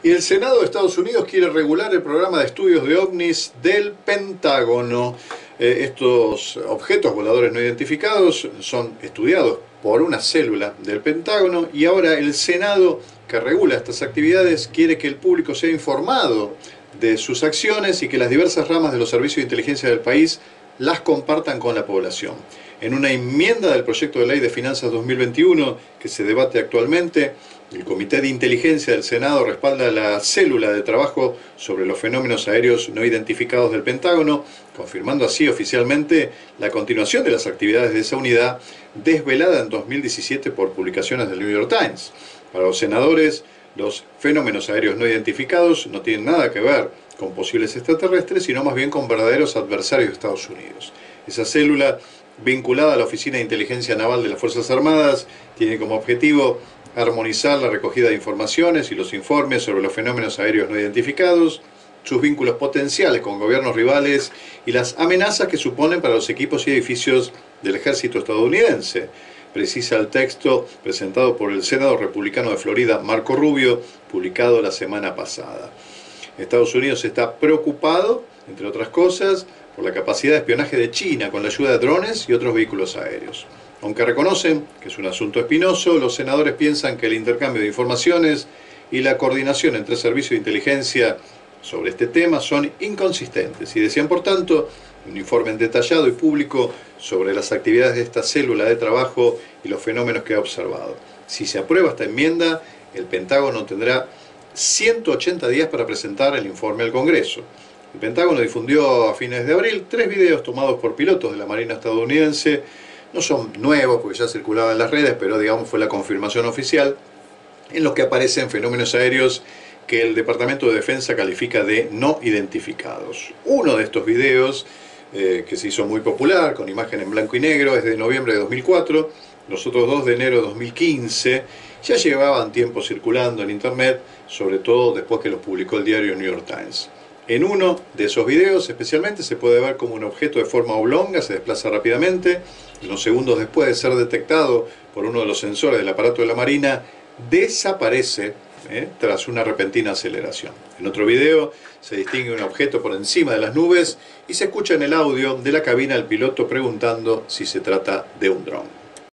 Y el Senado de Estados Unidos quiere regular el programa de estudios de ovnis del Pentágono. Estos objetos voladores no identificados son estudiados por una célula del Pentágono y ahora el Senado, que regula estas actividades, quiere que el público sea informado de sus acciones y que las diversas ramas de los servicios de inteligencia del país las compartan con la población. En una enmienda del proyecto de ley de finanzas 2021 que se debate actualmente, el Comité de Inteligencia del Senado respalda la célula de trabajo sobre los fenómenos aéreos no identificados del Pentágono, confirmando así oficialmente la continuación de las actividades de esa unidad desvelada en 2017 por publicaciones del New York Times. Para los senadores, los fenómenos aéreos no identificados no tienen nada que ver con posibles extraterrestres, sino más bien con verdaderos adversarios de Estados Unidos. Esa célula, vinculada a la Oficina de Inteligencia Naval de las Fuerzas Armadas, tiene como objetivo armonizar la recogida de informaciones y los informes sobre los fenómenos aéreos no identificados, sus vínculos potenciales con gobiernos rivales y las amenazas que suponen para los equipos y edificios del ejército estadounidense. Precisa el texto presentado por el senador republicano de Florida, Marco Rubio, publicado la semana pasada. Estados Unidos está preocupado, entre otras cosas, por la capacidad de espionaje de China con la ayuda de drones y otros vehículos aéreos. Aunque reconocen que es un asunto espinoso, los senadores piensan que el intercambio de informaciones y la coordinación entre servicios de inteligencia sobre este tema son inconsistentes y desean, por tanto, un informe detallado y público sobre las actividades de esta célula de trabajo y los fenómenos que ha observado. Si se aprueba esta enmienda, el Pentágono tendrá 180 días para presentar el informe al Congreso. El Pentágono difundió a fines de abril 3 videos tomados por pilotos de la Marina estadounidense. No son nuevos porque ya circulaban en las redes, pero digamos fue la confirmación oficial, en los que aparecen fenómenos aéreos que el Departamento de Defensa califica de no identificados. Uno de estos videos, que se hizo muy popular, con imagen en blanco y negro, es de noviembre de 2004, los otros dos de enero de 2015, ya llevaban tiempo circulando en internet, sobre todo después que los publicó el diario New York Times. En uno de esos videos especialmente se puede ver como un objeto de forma oblonga se desplaza rápidamente, unos segundos después de ser detectado por uno de los sensores del aparato de la Marina, desaparece tras una repentina aceleración. En otro video se distingue un objeto por encima de las nubes y se escucha en el audio de la cabina el piloto preguntando si se trata de un dron.